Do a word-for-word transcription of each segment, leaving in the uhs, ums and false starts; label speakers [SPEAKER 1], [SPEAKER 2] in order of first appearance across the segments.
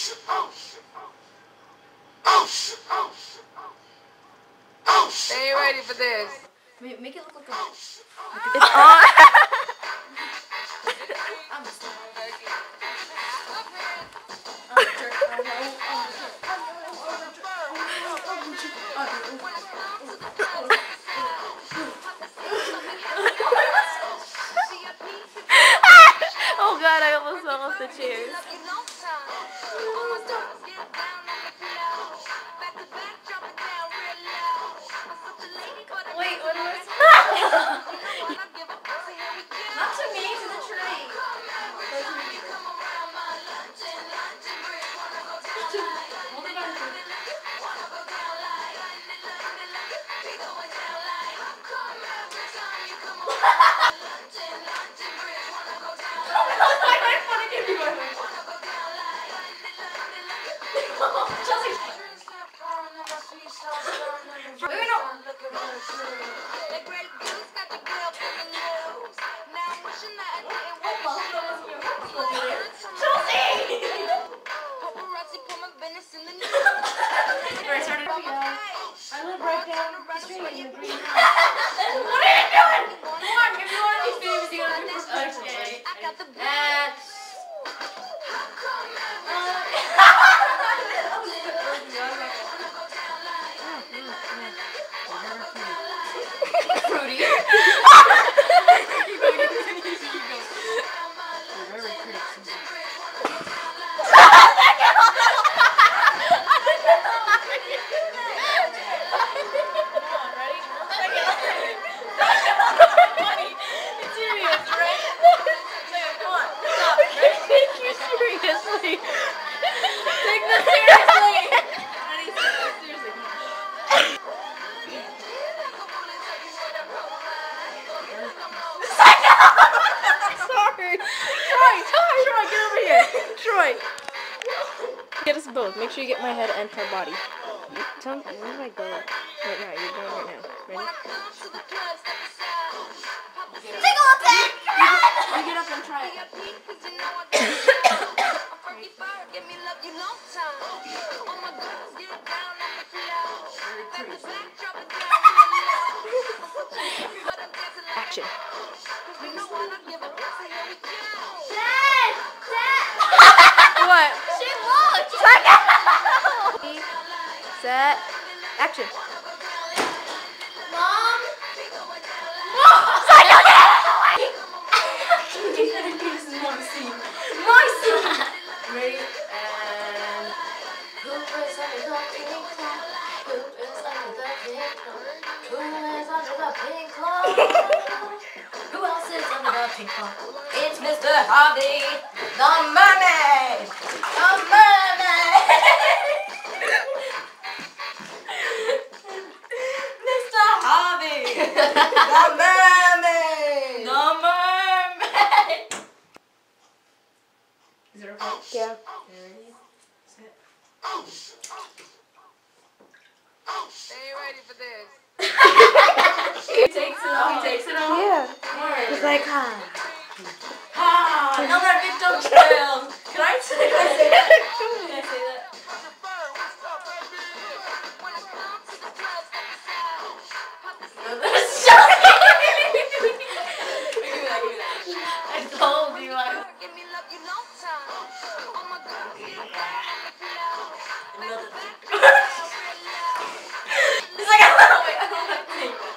[SPEAKER 1] They ain't ready for this.
[SPEAKER 2] Make, make it look like a...
[SPEAKER 1] It's on.
[SPEAKER 2] I'm just
[SPEAKER 1] Oh God, I almost fell off the chair.
[SPEAKER 2] Wait, what was Not to me, to the tree. Hold it on. I live right down the street in the green house. What are you doing? Come on, give me one of these babies. You gotta do this. Okay. And... Fruity. Seriously. Take this seriously. Seriously.
[SPEAKER 1] Sorry. Troy, Troy, Troy, get over here. Troy. Get us both. Make sure you get my head and her body. Tell me, where do I go? Right now, you're going right now. Ready?
[SPEAKER 2] Take a look at
[SPEAKER 1] You get up and try it. Action.
[SPEAKER 2] Dad! Dad!
[SPEAKER 1] What?
[SPEAKER 2] She looked!
[SPEAKER 1] Set. Action.
[SPEAKER 2] Mom? This is my scene. My scene! Ready? And... Bloopers under the pink cloth. Bloopers under the pink cloth. Who is under the pink cloth? Who else is under the pink cloth? It's Mister Harvey, the mermaid! The mermaid! Mister Harvey! The mermaid! The mermaid! Is it okay?
[SPEAKER 1] Yeah.
[SPEAKER 2] Ready? Set.
[SPEAKER 1] They ain't ready for this.
[SPEAKER 2] He takes it off. He takes it off?
[SPEAKER 1] Yeah.
[SPEAKER 2] Word.
[SPEAKER 1] It's like, ah.
[SPEAKER 2] Ah, another victim trail. Can I say, can I say that? Can I say that? I told you I another It's like I don't know, wait, I don't know.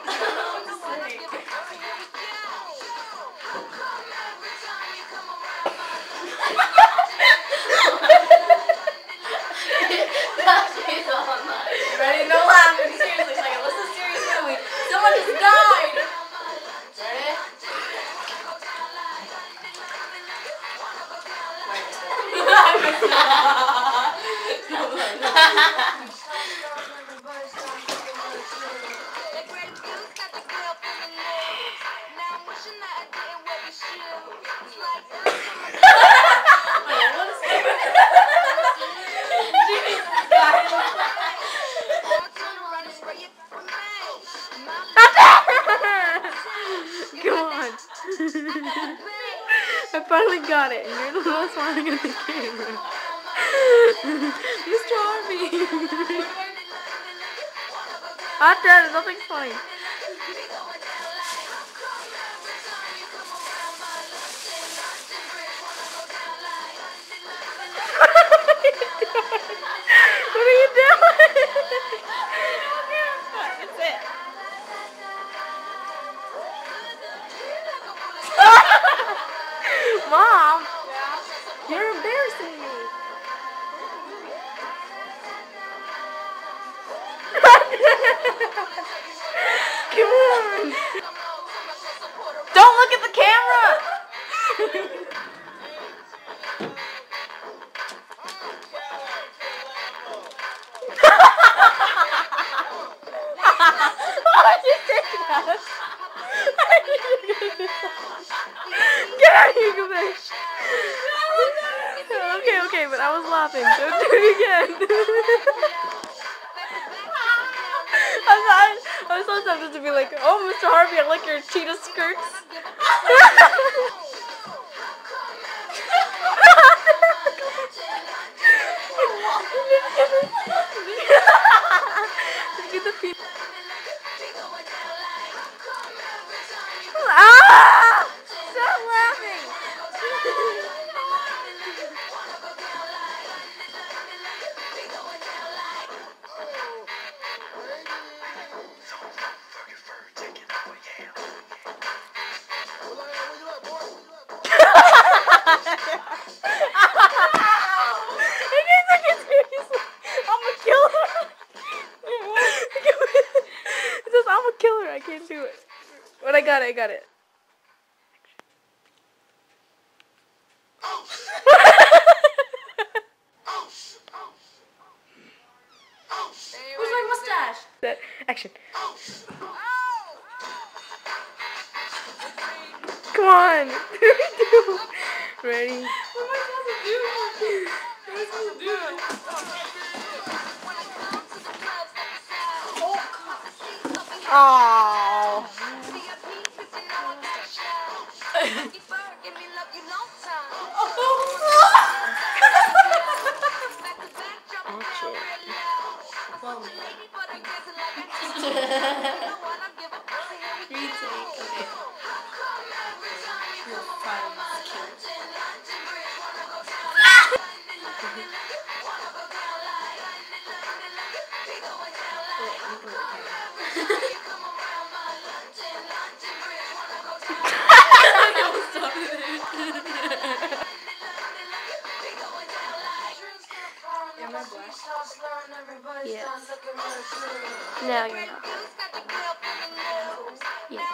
[SPEAKER 2] Ready? No laughing. Seriously, second. What's the serious movie? Someone just died. Ready?
[SPEAKER 1] Come on. I finally got it, and you're the most one on the camera. Mister Harvey. Hot dad, nothing's funny. What are you doing? That's it. Mom, you're embarrassing me. Come on. Don't look at the camera. Why'd you say that? Get out of here, go back. Okay, okay, but I was laughing. Don't do it again. I thought I was so tempted to be like, oh, Mister Harvey, I like your cheetah skirts. Do the feet. Ah! Stop laughing. I can't do it. But I got it, I got it.
[SPEAKER 2] Where's my mustache?
[SPEAKER 1] That action. Come on. Ready?
[SPEAKER 2] What am I supposed to do? What am I supposed to do?
[SPEAKER 1] Oh. Yes. No, you're not. Yeah.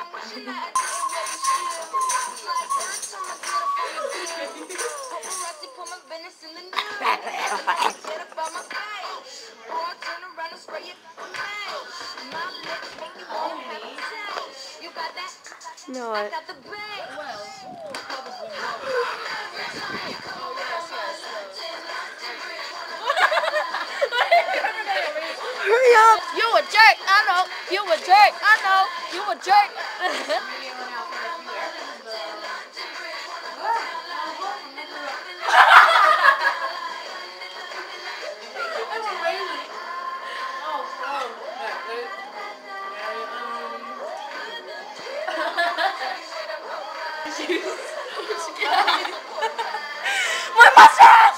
[SPEAKER 1] No, I... Hurry up! You a jerk, I know. You a jerk, I know. You a jerk. My mustache!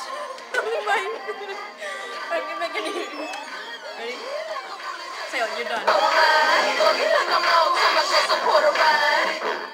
[SPEAKER 1] Ready? Say it, you're done.